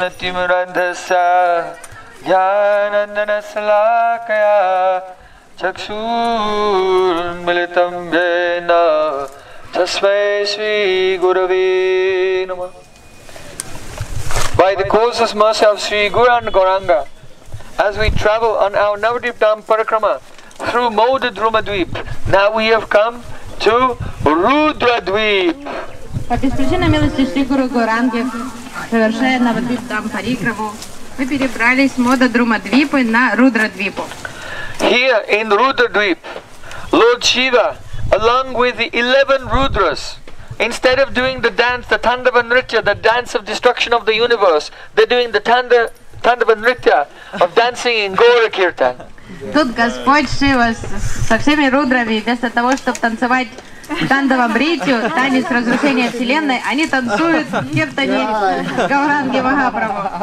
Timurandhasa Jnanandanasalakaya Chakshurmilitam Yena Tasmai Sri Gurave Namah. By the causeless mercy of Sri Guru and Gauranga, as we travel on our Navadvip Dham Parikrama through Maudha Drumadvip, now we have come to Rudradvip. По беспричинной милости Шри Гуру Гауранги, совершая Навадвип Dham Парикраму, мы перебрались с Мода Друмадвипы на Рудрадвипу. Here in Rudradvip, Lord Shiva, along with the 11 Rudras, instead of doing the dance, the Tandava Nritya, the dance of destruction of the universe, they're doing the Tandava Nritya of dancing in Gaura Kirtan. Тут Господь Шива со всеми рудрами, вместо того, чтобы танцевать Тандава Бритью, танец разрушения Вселенной, они танцуют в киртане Гауранги Махапрабху.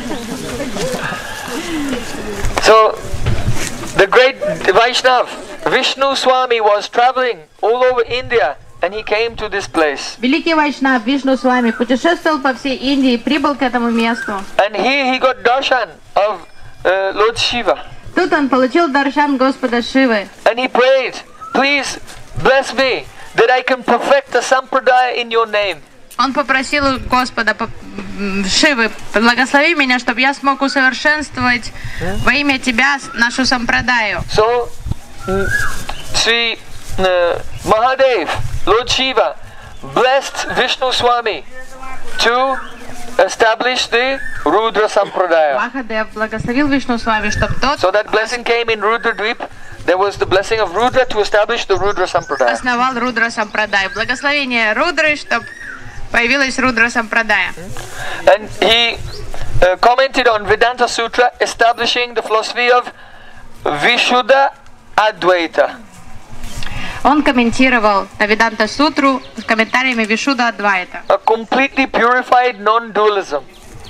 So, the great Vaishnav, Vishnu Swami, was traveling all over India and he came to this place. Великий Вайшнав Вишну Свами путешествовал по всей Индии и прибыл к этому месту. And here he got darshan of Lord Shiva. Тут он получил даршан Господа Шивы. And he prayed, please bless me that I can perfect the sampradaya in your name. Он попросил у Господа Шивы, благослови меня, чтобы я смог усовершенствовать во имя Тебя нашу сампрадаю. So, Sri Mahadev, Lord Shiva, blessed Vishnu Swami to establish the Rudra Sampradaya. Махадев благословил Вишну Свами, чтобы тот So that blessing came in Rudradvip. There was the blessing of Rudra to establish the Rudra Sampradaya. основал Рудра Сампрадаю. Благословение Рудры, чтобы появилась Рудра Сампрадая. And he commented on Vedanta Sutra, establishing the philosophy of Vishuddha Advaita. Он комментировал Веданта Сутру с комментариями Вишуда Адвайта. A completely purified non-dualism.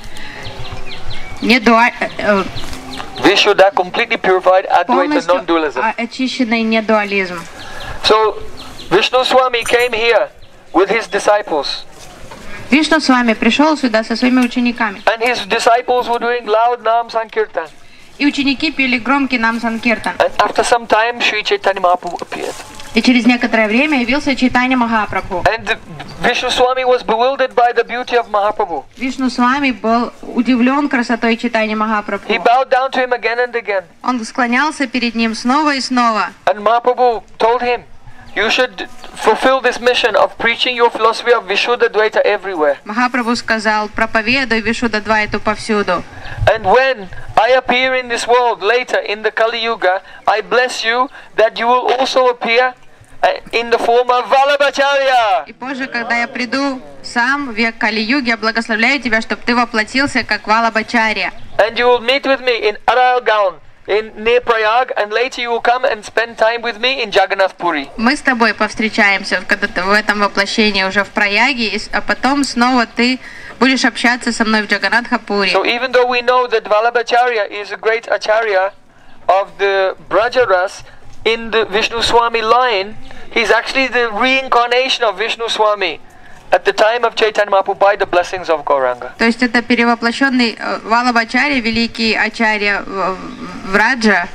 Vishuddha, completely purified Advaita non-dualism. Очищенный недуализм. So, Vishnu Swami came here with his disciples. Вишну с вами пришел сюда со своими учениками. And his disciples were doing loud Nam Sankirtan. И ученики пели громкий нам Санкиртан. And after some time, Sri Chaitanya Mahaprabhu appeared. И через некоторое время явился Чайтанья Махапрабху. And Vishnu Swami was bewildered by the beauty of Mahaprabhu. Вишну с вами был удивлен красотой Чайтаньи Махапрабху. He bowed down to him again and again. Он склонялся перед ним снова и снова. And Mahaprabhu told him, you should fulfill this mission of preaching your philosophy of Vishuddha Dvaita everywhere. Махапрабху сказал, проповедуй Вишудда Двайту повсюду. And when I appear in this world later in the Kali Yuga, I bless you that you will also appear in the form of Vallabhacharya. И позже, когда я приду сам в век Кали-юги, я благословляю тебя, чтобы ты воплотился как Валабхачарья. And you will meet with me in Aralgaon, near Prayag, and later you will come and spend time with me in Jagannath Puri. Мы с тобой повстречаемся в этом воплощении уже в Праяге, а потом снова ты будешь общаться со мной в Джаганнатха-пури. So even though we know that Vallabhacharya is a great acharya of the Brajaras in the Vishnu Swami line, he's actually the reincarnation of Vishnu Swami at the time of Chaitanya Mahaprabhu by the blessings of Gauranga. То есть это перевоплощенный Валабхачарья, великий ачарья Враджа,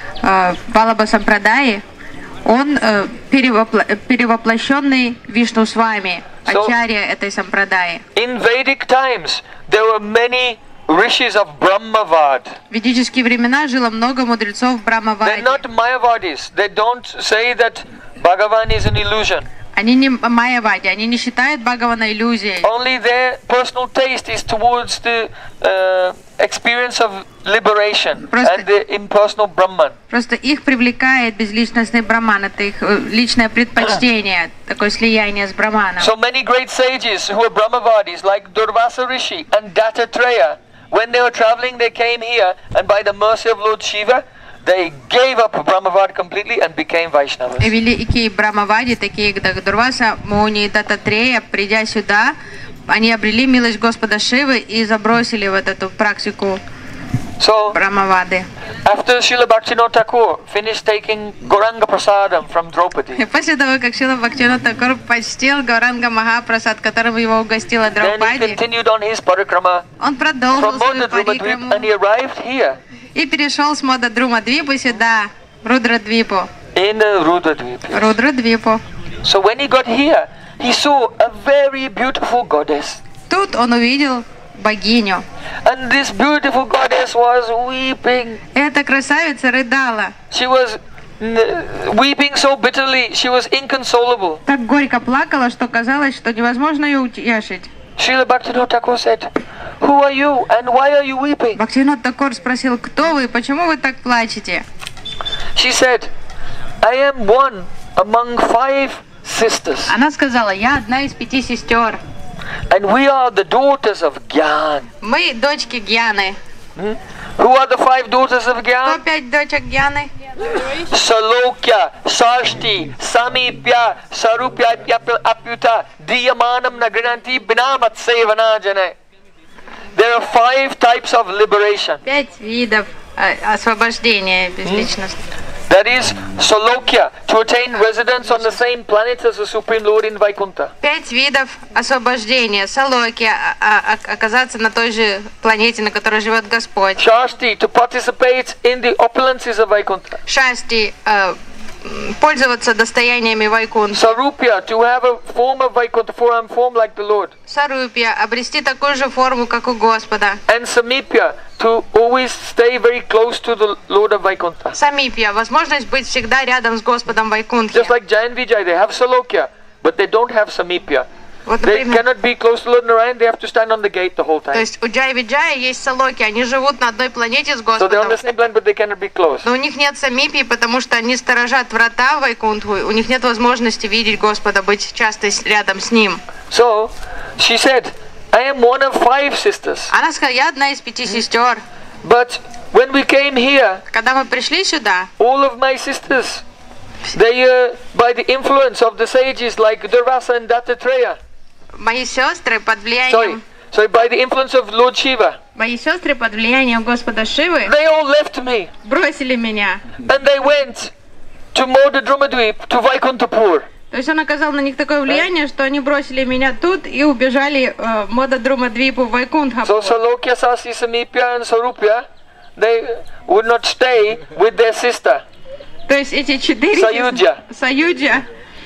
Валаба Сампрадаи, он перевоплощенный Вишну Свами, ачарья этой сампрадаи. In Vedic times, there were many rishis of Brahmavad. В ведические времена жило много мудрецов Брахмавади. They're not Mayavadis. They don't say that Bhagavan is an illusion. Они не майявади, они не считают Бхагавана иллюзией. Only their personal taste is towards the experience of liberation and the impersonal Brahman. Просто их привлекает безличностный Брахман, это их личное предпочтение, такое слияние с Брахманом. So many great sages who are Brahmavadis, like Durvasa Rishi and Dattatreya, when they were traveling, they came here, and by the mercy of Lord Shiva, they gave up Brahmavad completely and became Vaishnavas. Великие Брахмавади, такие как Дурваса, Муни и Даттатрея, придя сюда, они обрели милость Господа Шивы и забросили вот эту практику So, Брамавады. after Srila Bhaktivinoda Thakur finished taking Gauranga Prasadam from Draupadi, И после того, как Шрила Бхактивинод Такур почтил Гауранга Махапрасад, которым его угостила then he Драупади, continued on his parikrama он from продолжил свою Modadruma Dweep парикраму and he arrived here и перешел с Модадрума Двипу сюда, Рудра-Двипу. in the Rudradweep. Рудра-Двипу. So when he got here, he saw a very beautiful goddess. Тут он увидел богиню. And this beautiful goddess was weeping. Эта красавица рыдала. She was weeping so bitterly, she was inconsolable. Так горько плакала, что казалось, что невозможно ее утешить. Srila Bhaktivinoda Thakur said, "Who are you and why are you weeping?" Бхактивинод Такур спросил, кто вы, почему вы так плачете? She said, "I am one among 5 sisters, Она сказала, я одна из 5 сестер. and we are the daughters of Gyan." Мы дочки Гьяны. Who are the 5 daughters of Кто Gyan? 5 дочек Гьяны? Salokya, Sarshti, Samipya, Sarupya, Apyuta, Diyamanam Nagrananti, Binamat Sevana Jane. There are 5 types of liberation. 5 видов освобождения безличности. That is Salokya, to attain residence on the same planet as the Supreme Lord in Vaikuntha. 5 видов освобождения. Салоки, оказаться на той же планете, на которой живет Господь. Shasti, to participate in the opulences of Vaikuntha. Шасти, пользоваться достояниями Вайкунта. Sarupya, to have a form of Vaikuntha, forearm form like the Lord. Сарупья, обрести такую же форму, как у Господа. And Samipya, to always stay very close to the Lord of Vaikuntha. Самипья, возможность быть всегда рядом с Господом Вайкунтхи. Just like Jain Vijay, they have Salokya, but they don't have Samipya. Вот, They например, cannot be close to Lord Narayan, they have to stand on the gate the whole то time. есть у Джай Виджая есть Салоки, они живут на одной планете с So they're on Господом. the same planet, but they cannot be close. Но у них нет самипии, потому что они сторожат врата в Вайкунтху, у них нет возможности видеть Господа, быть часто рядом с Ним. So she said, I am one of 5 sisters. Она сказала, я одна из 5 сестер. But when we came here, Когда мы пришли сюда, all of my sisters, they, by the influence of the sages like Durvasa and Dattatreya, мои сестры под sorry, влиянием, by the influence of Lord Shiva, мои сестры под влиянием Господа Шивы they all left me бросили меня. and they went to Modadrumadweep, to Vaikuntapur. То есть он оказал на них такое влияние, что они бросили меня тут и убежали в Модадрума-Двипу в Вайкунтхапур. So Salokya, Sasi, Samipya and Sarupya, they would not stay with their sister. То есть эти 4 Саюджа. Саюджа,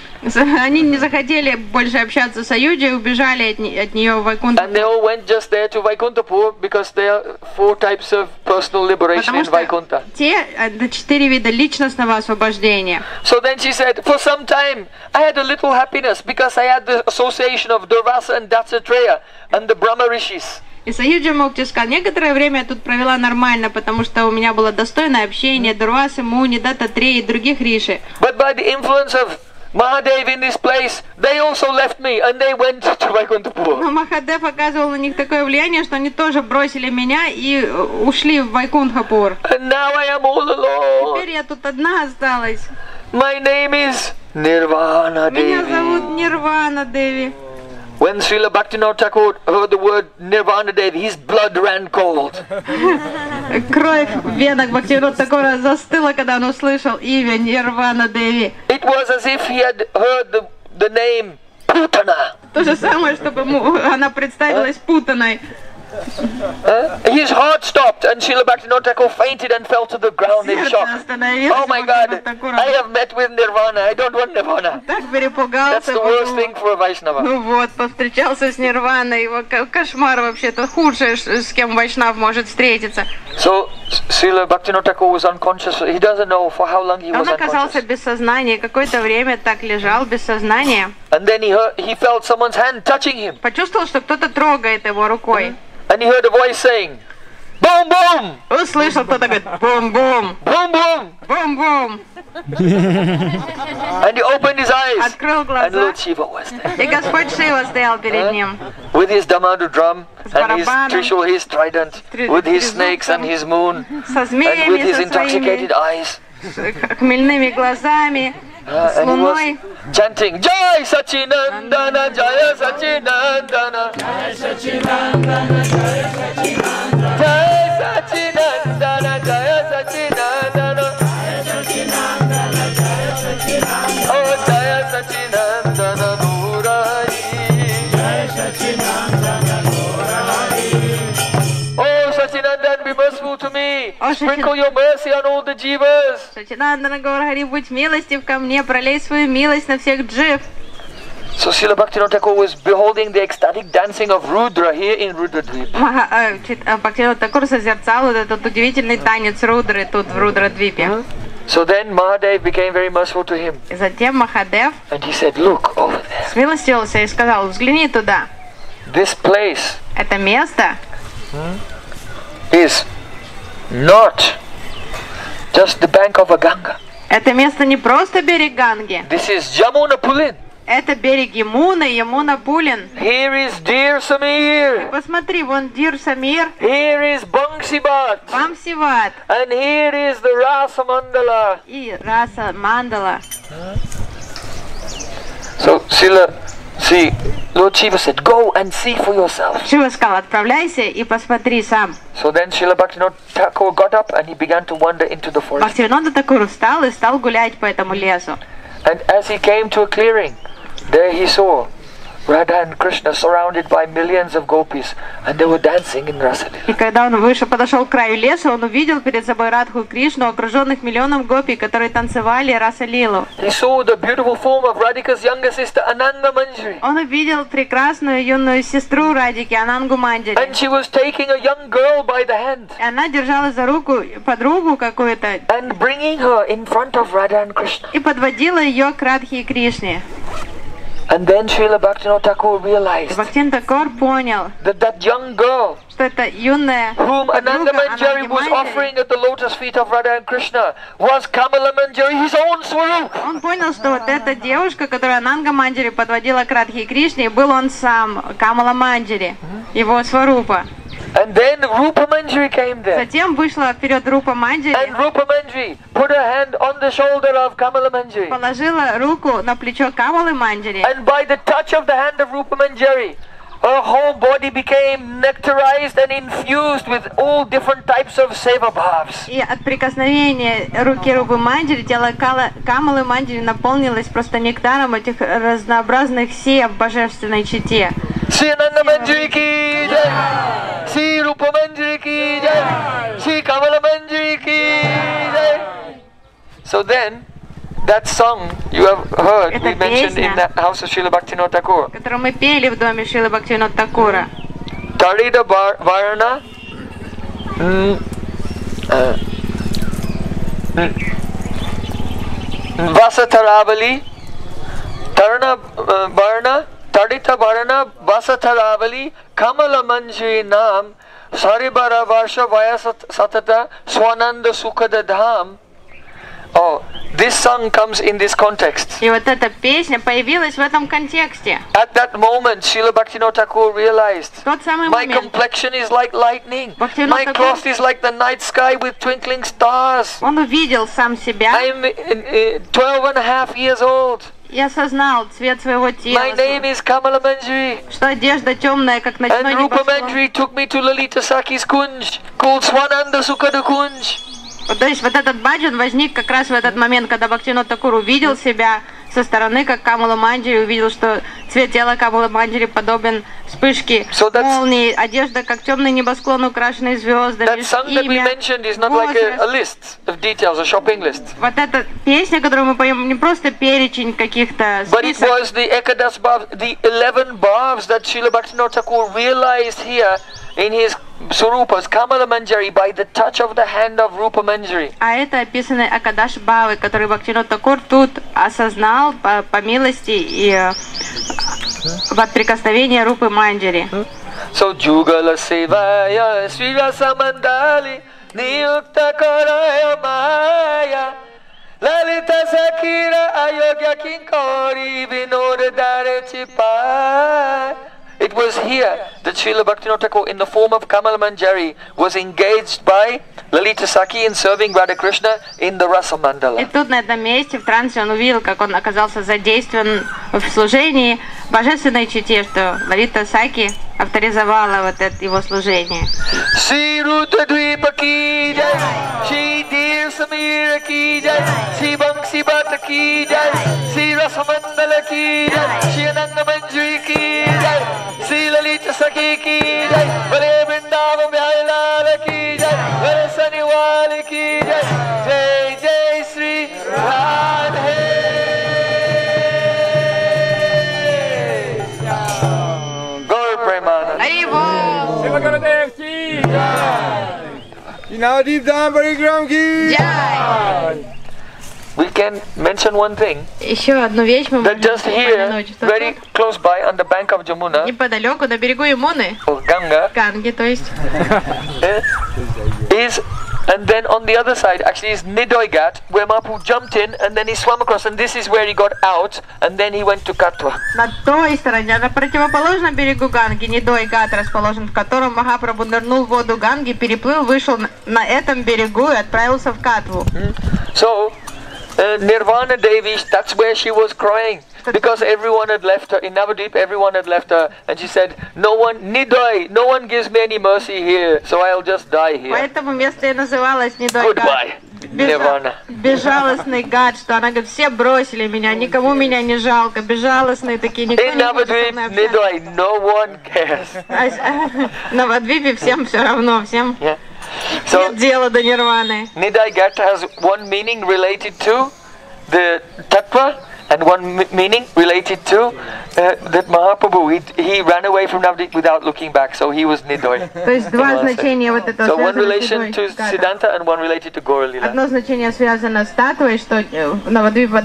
они не захотели больше общаться с Саюджей, убежали от нее в And they Вайкунтхапур. all went just there to Vaikuntapur because there are 4 types of personal liberation Потому in Vaikuntha. что те 4 вида личностного освобождения. So then she said, for some time I had a little happiness because I had the association of Durvasa and Dattatreya and the Brahma Rishis. И Саюджа Мукти сказал, некоторое время я тут провела нормально, потому что у меня было достойное общение Дурвасы, Муни, Даттатреи и других риши. But by the influence of Mahadev in this place, they also left me and they went to Vaikuntapur. Но Махадев оказывал на них такое влияние, что они тоже бросили меня и ушли в Вайкунтхапур. And now I am all alone. Теперь я тут одна осталась. My name is Nirvana Меня Devi. зовут Нирвана Деви. When Srila Bhaktivinoda Thakur heard the word Nirvana Devi, his blood ran cold. Кровь в венах Бхактивинода Такура застыла, когда он услышал имя Нирвана Деви. It was as if he had heard the name Putana. То же самое, чтобы она представилась путаной. His heart stopped and Srila Bhaktivinoda Thakur fainted and fell to the ground in Сердце shock. остановилось. Oh my God, I have met with Nirvana, I don't want Nirvana. Так That's перепугался. the worst thing for a Vaishnava. Ну вот, повстречался с Нирваной, его кошмар вообще, это худшее, с кем Вайшнав может встретиться. So Srila Bhaktivinoda Thakur was unconscious, he doesn't know for how long he was Он оказался unconscious. без сознания, какое-то время так лежал без сознания. And then he felt someone's hand touching him. Почувствовал, что кто-то трогает его рукой. And he heard a voice saying, boom, boom, Услышал, кто-то говорит, бум-бум, boom, boom. бум-бум. And he opened his eyes. Открыл And глаза, Lord Shiva was there. и Господь Шива стоял перед ним. With his Damadu drum, and his барабаном, Trishul, his trident, with his snakes and his moon, Со and with змеями, his со intoxicated своими eyes. хмельными глазами, с And he was луной. chanting, Jai Sachinandana, Jaya Sachinandana, Jai Sachinandana, Jai Sachinandana, Jai Sachinandana. sprinkle your mercy on all the jivas. Сачинандана Гаурхари, будь милостив ко мне, пролей свою милость на всех джив. So Srila Bhaktivinoda Thakur was beholding the ecstatic dancing of Rudra here in Rudradvip. Бхактивинода Такур созерцал вот этот удивительный танец Рудры тут в Рудрадвипе. So then Mahadev became very merciful to him. И затем Махадев And he said, look over there. смилостивился и сказал: взгляни туда. This place Это место is not just the bank of a Ganga. Это место не просто берег Ганги. This is Jamuna Pulin. Это берег Ямуны, Ямуна Пулин. Here is Deer Samir. Посмотри, вон Дир Самир, Here is Bangsibat. Вамсиват And here is the Rasa Mandala. и Раса Мандала. So Lord Shiva said, go and see for yourself. Шива сказал: отправляйся и посмотри сам. So then Srila Bhaktivinoda Thakur got up and he began to wander into the forest. Бхактивинода Такур встал и стал гулять по этому лесу. And as he came to a clearing, there he saw Radha and Krishna surrounded by millions of gopis, and they were dancing in Rasalila. И когда он подошел к краю леса, он увидел перед собой Радху и Кришну, окруженных миллионом гопи, которые танцевали Раса-лилу. He saw the beautiful form of Radhika's younger sister Ananga Manjari. Он увидел прекрасную юную сестру Радики, Анангу Манджари. And she was taking a young girl by the hand И она держала за руку подругу какую-то and bringing her in front of Radha and Krishna. и подводила ее к Радхе и Кришне. And then Srila Bhaktivinoda Thakur realized Бхактивинода Такур понял, that young girl что это юная whom Ananga подруга Manjari Ананги was offering Манджари. at the lotus feet of Radha and Krishna was Kamala Manjari, his own Swarup. Он понял, что вот эта девушка, которую Ананга Манджари подводила к Радхе и Кришне, был он сам, Камала Манджари, его Сварупа. And then Rupa Manjari came there. Затем вышла вперед Рупа Манджари, And Rupa Manjari put her hand on the shoulder of Kamala Manjari. положила руку на плечо Камалы Манджари. And by the touch of the hand of Rupa Manjari, her whole body became nectarized and infused with all different types of seva bhavs. И от прикосновения руки Рупы Манджари тело Камалы Манджари наполнилось просто нектаром этих разнообразных сев божественной чете. Sri Ananga Manjari ki jai, Sri Rupa Manjari ki jai, Sri Kamala Manjari ki jai. So then, that song you have heard, we mentioned in the house of Srila Bhaktivinoda Thakur. Которую мы пели в доме Шрилы Бхактивинода Такура. Tarida Varna Vasataravali Tarna Varna Tadita Varna Vasataravali Kamala Manjari Nam Saribara Varsha Vayasat Satata Swananda Sukhada Dham. Oh, this song comes in this context. И вот эта песня появилась в этом контексте. At that moment, Srila Bhaktivinoda Thakur realized, В тот самый my момент complexion is like lightning. Bhaktivinoda My Thakur- cloth is like the night sky with twinkling stars. он увидел сам себя I am 12 and a half years old. и осознал цвет своего тела, My name is Kamala Manjari. что одежда темная, как And ночной Rupa небосвод. Manjari took me to Lalita Saki's Kunj, called Swananda Sukhada Kunj. То есть вот этот баджан возник как раз в этот момент, когда Бхактивинода Такур увидел себя со стороны, как Камала Манджари, увидел, что цвет тела Камала Манджари подобен вспышке So that's- молнии, одежда как темный небосклон, украшенный звездами, That song that we имя, mentioned is not like a возраст. list of details, a shopping list. Вот эта песня, которую мы поем, не просто перечень каких-то But it список, was the Ekadas Bhavs, the 11 Bhavs that Srila Bhaktivinoda Thakur realized here in his Surupas, Kamala Manjari, by the touch of the hand of Rupa Manjari. а это описаны Акадаш Бхавы, который Бхактивинода Такур тут осознал по милости и от прикосновения Рупы Манджари. So Jugala Sevaya Sri Rasa Mandali Niyukta Karaya Maya Lalita Sakira Ayogya Kinkori Vinod Dare Chipai. It was here that Srila Bhaktivinoda Thakur, in the form of Kamala Manjari, was engaged by Lalita Saki in serving Radha Krishna in the Rasa И Mandala. тут, на этом месте, в трансе, он увидел, как он оказался задействован в служении божественной чете, что Лалита Саки авторизовала вот это его служение. Sri Ruta Dvipa ki jai, Sri Deer Samira ki jai, Sri Bangsi Bata ki jai, Sri Rasamandala ki jai, Sri Ananga Manjari ki jai, Sri Lalita Saki ki jai, Vare Vrindavan Bhai Lala ki jai, Vare Sani Wale ki jai, jai jai Sri Radhe. Gaur Premanand. Haribol! Shiva Gurudev ki jai. Navadip Dham Parikram ki Jai! We can mention one thing, Еще одну вещь мы that можем just here, упомянуть. very close by, on the bank of Jamuna, Неподалеку, на берегу Ямуны, or Ganga, Ганги, то есть, is, and then on the other side actually is Nidoy Ghat, where Mahaprabhu jumped in and then he swam across, and this is where he got out, and then he went to Katwa. на той стороне, на противоположном берегу Ганги, Нидой Гат расположен, в котором Махапрабху нырнул в воду Ганги, переплыл, вышел на этом берегу и отправился в Катву. So, Nirvana Devi, that's where she was crying. Because everyone had left her, in Navadvip everyone had left her, and she said, no one, Nidoy, no one gives me any mercy here, so I'll just die here. Поэтому место и называлось Нидой Гат. Goodbye, Nirvana. Безжалостный гад, что она говорит, все бросили меня, никому меня не жалко, безжалостные такие, никто In не хочет со Navadvip, мной общаться. Nidoy, no one cares. На Вадвипе всем все равно, всем Yeah. So, нет дела до нирваны. Nidai Ghat has one meaning related to the Tattva and one meaning related to that Mahaprabhu, he ran away from Navadvip without looking back, so he was Nidoy. То есть два значения вот этого So one связано с relation Нидой to Гатом. Siddhanta and one related to Gaura Lila. Одно значение связано с татвой, что на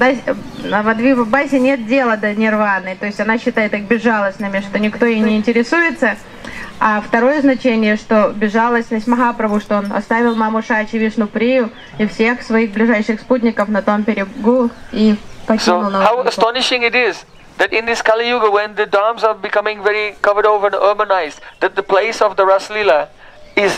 Вадвипа Басе нет дела до нирваны, то есть она считает их безжалостными, что никто ей не интересуется. А второе значение, что безжалостность Махапрабху, что он оставил маму Шачи, Вишну Прию и всех своих ближайших спутников на том берегу и покинул So how Навадвипу. astonishing it is that in this Kali Yuga, when the dams are becoming very covered over and urbanized, that the place of the Ras Lila is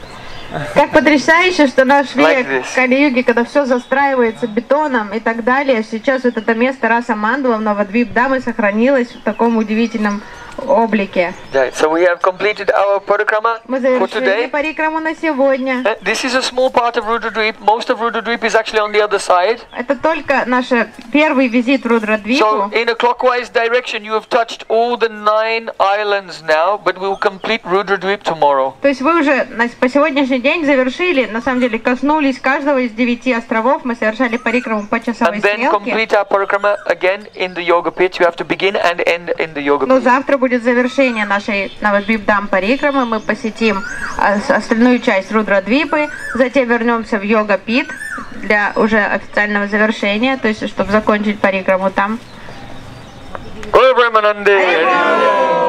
Как потрясающе, что наш Like век this. Кали-юги, когда все застраивается бетоном и так далее, сейчас вот это место Раса Мандала в Навадвип-Дамы сохранилось в таком удивительном облике. right. So we have completed our parikrama Мы for завершили today. парикраму на сегодня. This is a small part of Rudradweep. Most of Rudradweep is actually on the other side. Это только наш первый визит в So Рудрадвипу. in a clockwise direction, you have touched all the 9 islands now, but we will complete Rudradweep tomorrow. То есть вы уже по сегодняшний день завершили, на самом деле коснулись каждого из 9 островов. Мы совершали парикраму по часовой And then стрелке. complete our parikrama again in the yoga pit. You have to begin and end in the yoga Но pit. завтра будет завершение нашей Навадвип-Дам парикрамы. Мы посетим остальную часть Рудрадвипы, затем вернемся в йога-пит для уже официального завершения, то есть чтобы закончить парикраму там. Gaur Brahmanande.